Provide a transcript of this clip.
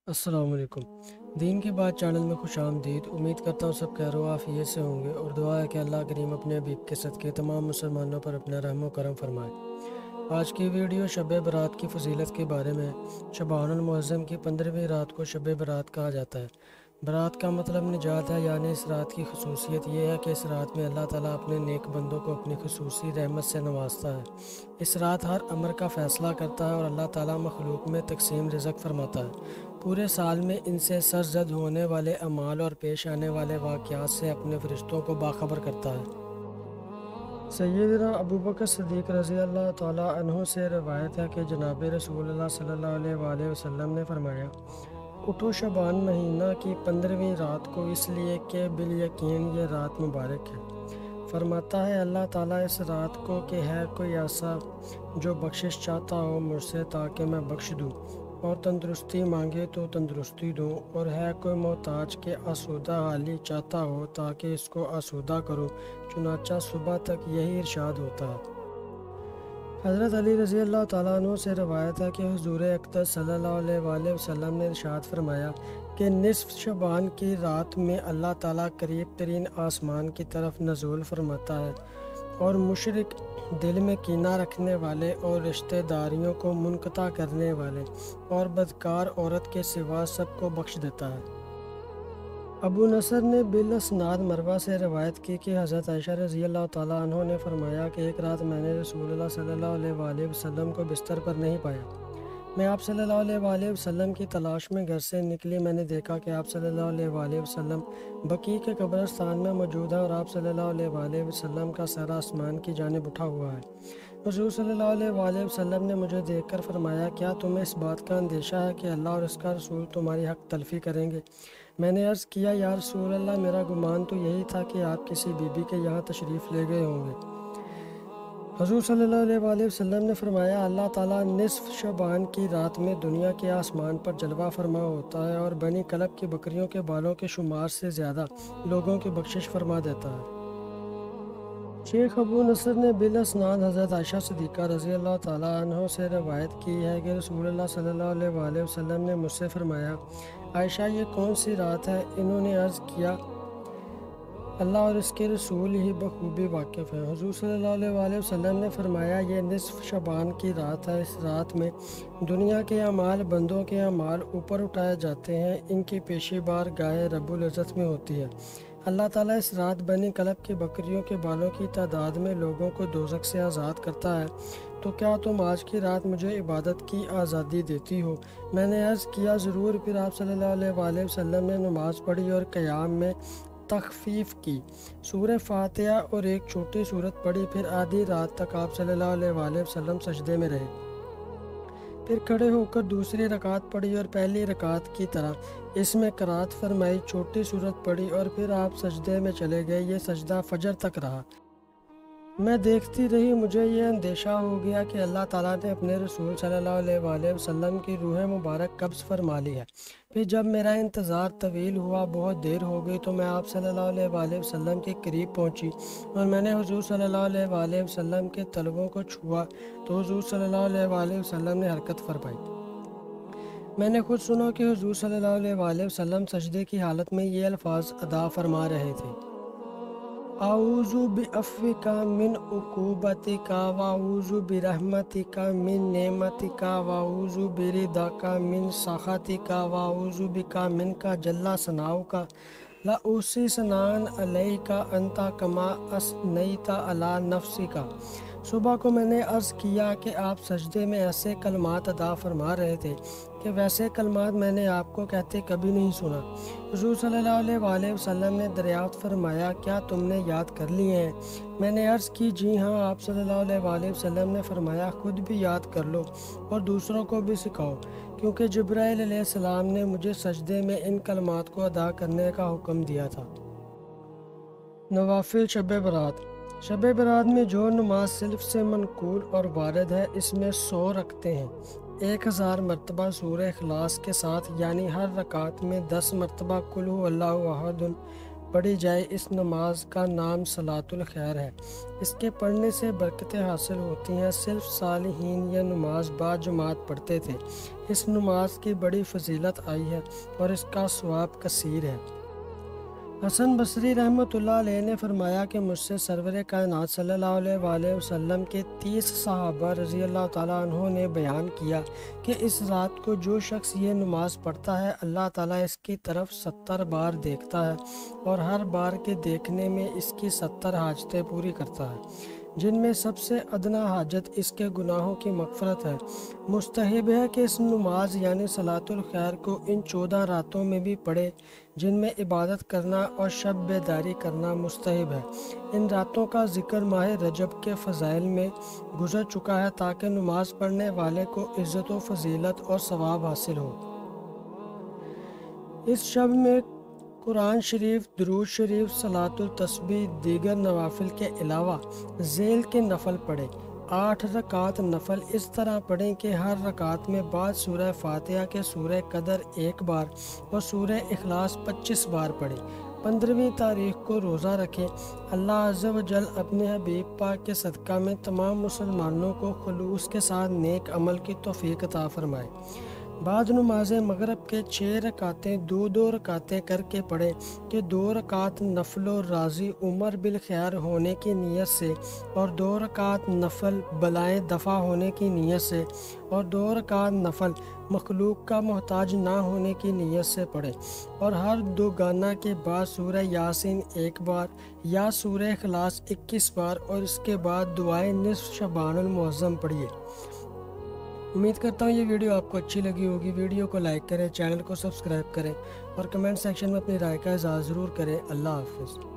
السلام علیکم۔ دین کی بات چینل میں خوش آمدید۔ امید کرتا ہوں سب خیر و عافیت سے ہوں گے اور دعا ہے کہ اللہ کریم اپنے حبیب کے صدقے تمام مسلمانوں پر اپنا رحم و کرم فرمائے۔ آج کی ویڈیو شب برات کی فضیلت کے بارے میں۔ شعبان المعظم کی 15ویں رات کو شب برات کہا جاتا ہے۔ برات کا مطلب نجات ہے، یعنی اس رات کی خصوصیت یہ ہے کہ اس رات میں اللہ تعالیٰ اپنے نیک بندوں کو اپنی خصوصی رحمت سے نوازتا ہے۔ اس رات ہر امر کا فیصلہ کرتا ہے اور اللہ تعالیٰ مخلوق میں تقسیم رزق فرماتا ہے۔ پورے سال میں ان سے سرزد ہونے والے اعمال اور پیش آنے والے واقعات سے اپنے فرشتوں کو باخبر کرتا ہے۔ سیدنا ابوبکر صدیق رضی اللہ تعالیٰ عنہ سے روایت ہے کہ جناب رسول اللہ صلی اللہ علیہ وآلہ وسلم نے فرمایا، اٹھو شعبان مہینہ کی 15ویں رات کو، اس لیے کہ بالیقین یہ رات مبارک ہے۔ فرماتا ہے اللہ تعالیٰ اس رات کو کہ ہے کوئی ایسا جو بخشش چاہتا ہو مجھ سے تاکہ میں بخش دوں، اور تندرستی مانگے تو تندرستی دوں، اور ہے کوئی محتاج کے آسودہ حالی چاہتا ہو تاکہ اس کو آسودہ کروں۔ چنانچہ صبح تک یہی ارشاد ہوتا ہے۔ حضرت علی رضی اللہ تعالیٰ عنہ سے روایت ہے کہ حضور اقدس صلی اللہ علیہ وآلہ وسلم نے ارشاد فرمایا کہ نصف شعبان کی رات میں اللہ تعالیٰ قریب ترین آسمان کی طرف نزول فرماتا ہے اور مشرک، دل میں کینہ رکھنے والے اور رشتہ داریوں کو منقطع کرنے والے اور بدکار عورت کے سوا سب کو بخش دیتا ہے۔ ابو نصر نے بالاسناد مروہ سے روایت کی کہ حضرت عائشہ رضی اللہ تعالیٰ عنہ نے فرمایا کہ ایک رات میں نے رسول اللہ صلی اللہ علیہ وآلہ وسلم کو بستر پر نہیں پایا۔ میں آپ صلی اللہ علیہ وآلہ وسلم کی تلاش میں گھر سے نکلی۔ میں نے دیکھا کہ آپ صلی اللہ علیہ وآلہ وسلم بقیع کے قبرستان میں موجود ہیں اور آپ صلی اللہ علیہ وآلہ وسلم کا سر آسمان کی جانب اٹھا ہوا ہے۔ حضور صلی اللہ علیہ وآلہ وسلم نے مجھے دیکھ کر فرمایا، کیا تمہیں اس بات کا اندیشہ ہے کہ اللہ اور اس کا رسول تمہاری حق تلفی کریں گے؟ میں نے عرض کیا، یا رسول اللہ، میرا گمان تو یہی تھا کہ آپ کسی بی بی کے یہاں تشریف لے گئے ہوں گے۔ حضور صلی اللہ علیہ وآلہ وسلم نے فرمایا، اللہ تعالیٰ نصف شعبان کی رات میں دنیا کے آسمان پر جلوہ فرما ہوتا ہے اور بنی کلب کی بکریوں کے بالوں کے شمار سے زیادہ لوگوں کی بخشش فرما دیتا ہے۔ شیخ ابو نصر نے بالاسناد حضرت عائشہ صدیقہ رضی اللہ تعالیٰ عنہ سے روایت کی ہے کہ رسول اللہ صلی اللہ علیہ وآلہ وسلم نے مجھ سے فرمایا، عائشہ یہ کون سی رات ہے؟ انہوں نے عرض کیا، اللہ اور اس کے رسول ہی بخوبی واقف ہیں۔ حضور صلی اللہ علیہ وآلہ وسلم نے فرمایا، یہ نصف شعبان کی رات ہے۔ اس رات میں دنیا کے اعمال، بندوں کے اعمال اوپر اٹھائے جاتے ہیں، ان کی پیشی بار گاہ رب العزت میں ہوتی ہے۔ اللہ تعالیٰ اس رات بنی کلب کی بکریوں کے بالوں کی تعداد میں لوگوں کو دوزخ سے آزاد کرتا ہے۔ تو کیا تم آج کی رات مجھے عبادت کی آزادی دیتی ہو؟ میں نے عرض کیا، ضرور۔ پھر آپ صلی اللہ علیہ وآلہ وسلم نے نماز پڑھی اور قیام میں تخفیف کی، سورہ فاتحہ اور ایک چھوٹی سورت پڑھی۔ پھر آدھی رات تک آپ صلی اللہ علیہ وآلہ وسلم سجدے میں رہے، پھر کھڑے ہو کر دوسری رکعت پڑھی اور پہلی رکعت کی طرح اس میں قرات فرمائی، چھوٹی سورت پڑھی اور پھر آپ سجدے میں چلے گئے۔ یہ سجدہ فجر تک رہا۔ میں دیکھتی رہی، مجھے یہ اندیشہ ہو گیا کہ اللہ تعالیٰ نے اپنے رسول صلی اللہ علیہ وآلہ وسلم کی روح مبارک قبض فرما لی ہے۔ پھر جب میرا انتظار طویل ہوا، بہت دیر ہو گئی، تو میں آپ صلی اللہ علیہ وآلہ وسلم کے قریب پہنچی اور میں نے حضور صلی اللہ علیہ وآلہ وسلم کے تلووں کو چھوا تو حضور صلی اللہ علیہ وآلہ وسلم نے حرکت فرمائی۔ میں نے خود سنا کہ حضور صلی اللہ علیہ وآلہ وسلم سجدے کی حالت میں یہ الفاظ ادا فرما رہے تھے، اعوذ بعفوک من عقوبتک واعوذ برحمتک من نعمتک واعوذ برضاک من سخطک واعوذ بک منک جل ثناؤک لا احصی ثناء علیک انت کما اثنیت علی نفسک۔ صبح کو میں نے عرض کیا کہ آپ سجدے میں ایسے کلمات ادا فرما رہے تھے کہ ویسے کلمات میں نے آپ کو کہتے کبھی نہیں سنا۔ حضور صلی اللہ علیہ وآلہ وسلم نے دریافت فرمایا، کیا تم نے یاد کر لیے ہیں؟ میں نے عرض کی، جی ہاں۔ آپ صلی اللہ علیہ وآلہ وسلم نے فرمایا، خود بھی یاد کر لو اور دوسروں کو بھی سکھاؤ، کیونکہ جبرائیل علیہ السلام نے مجھے سجدے میں ان کلمات کو ادا کرنے کا حکم دیا تھا۔ نوافل شب برات۔ شب برات میں جو نماز سلف سے منقول اور وارد ہے، اس میں 100 رکعتیں ہیں، 1000 مرتبہ سورہ اخلاص کے ساتھ، یعنی ہر رکعت میں 10 مرتبہ قل هو اللہ احد، پڑھی جائے اس نماز کا نام صلاۃ الخیر ہے۔ اس کے پڑھنے سے برکتیں حاصل ہوتی ہیں۔ صرف صالحین یہ نماز باجماعت پڑھتے تھے۔ اس نماز کی بڑی فضیلت آئی ہے اور اس کا ثواب کثیر ہے۔ حسن بصری رحمۃ اللہ علیہ نے فرمایا کہ مجھ سے سرور کائنات صلی اللہ علیہ وآلہ وسلم کے 30 صحابہ رضی اللہ تعالیٰ عنہ نے بیان کیا کہ اس رات کو جو شخص یہ نماز پڑھتا ہے اللہ تعالیٰ اس کی طرف 70 بار دیکھتا ہے اور ہر بار کے دیکھنے میں اس کی 70 حاجتیں پوری کرتا ہے، جن میں سب سے ادنا حاجت اس کے گناہوں کی مغفرت ہے۔ مستحب ہے کہ اس نماز یعنی صلاۃ الخیر کو ان 14 راتوں میں بھی پڑھے جن میں عبادت کرنا اور شب بیداری کرنا مستحب ہے۔ ان راتوں کا ذکر ماہ رجب کے فضائل میں گزر چکا ہے تاکہ نماز پڑھنے والے کو عزت و فضیلت اور ثواب حاصل ہو۔ اس شب میں قرآن شریف، درود شریف، صلاۃ التسبیح، دیگر نوافل کے علاوہ ذیل کے نفل پڑھیں۔ 8 رکعات نفل اس طرح پڑھیں کہ ہر رکعت میں بعد سورہ فاتحہ کے سورہ قدر 1 بار اور سورہ اخلاص 25 بار پڑھیں۔ 15ویں تاریخ کو روزہ رکھیں۔ اللہ عز و جل اپنے حبیب پاک کے صدقہ میں تمام مسلمانوں کو خلوص کے ساتھ نیک عمل کی توفیق عطا فرمائے۔ بعد نماز مغرب کے 6 رکعتیں 2 رکعتیں کر کے پڑھیں کہ 2 رکعت نفل و راضی عمر بالخیر ہونے کی نیت سے اور 2 رکعت نفل بلائیں دفع ہونے کی نیت سے اور 2 رکعت نفل مخلوق کا محتاج نہ ہونے کی نیت سے پڑھیں، اور ہر 2 گانا کے بعد سورہ یاسین 1 بار یا سورہ اخلاص 21 بار اور اس کے بعد دعائے نصف شعبان المعظم پڑھیے۔ امید کرتا ہوں یہ ویڈیو آپ کو اچھی لگی ہوگی۔ ویڈیو کو لائک کریں، چینل کو سبسکرائب کریں اور کمنٹ سیکشن میں اپنی رائے کا اظہار ضرور کریں۔ اللہ حافظ۔